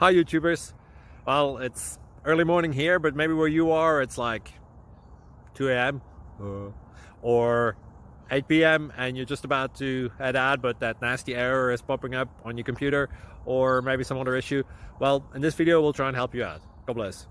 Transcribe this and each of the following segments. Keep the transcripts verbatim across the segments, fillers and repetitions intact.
Hi YouTubers. Well, it's early morning here, but maybe where you are it's like two A M uh, or eight P M and you're just about to head out, but that nasty error is popping up on your computer, or maybe some other issue. Well, in this video we'll try and help you out. God bless.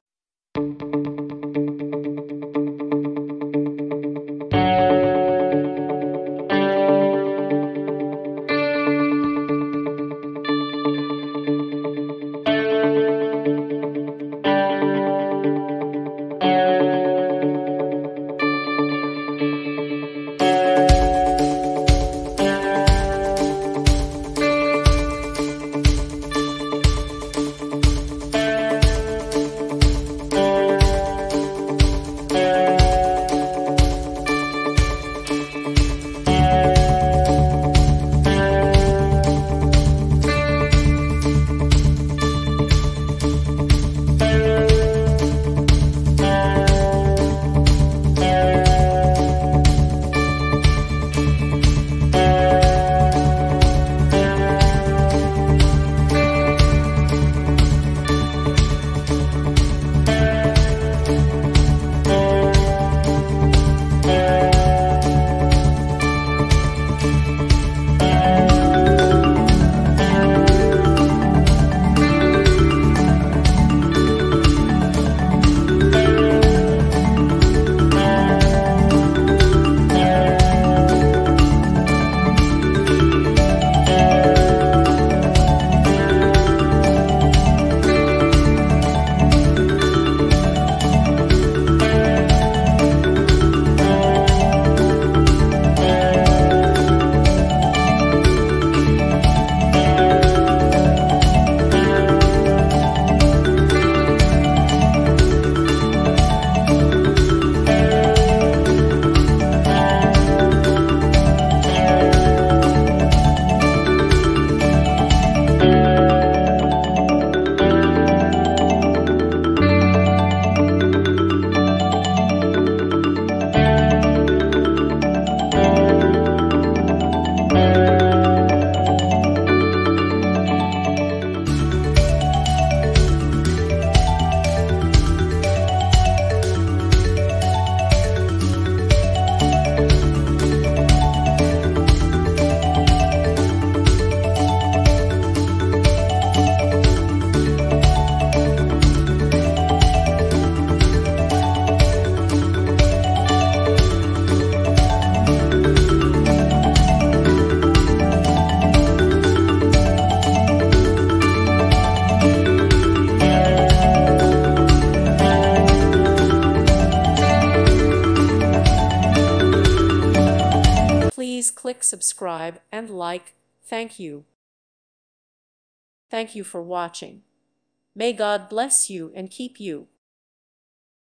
Please click subscribe and like. Thank you. Thank you for watching. May God bless you and keep you.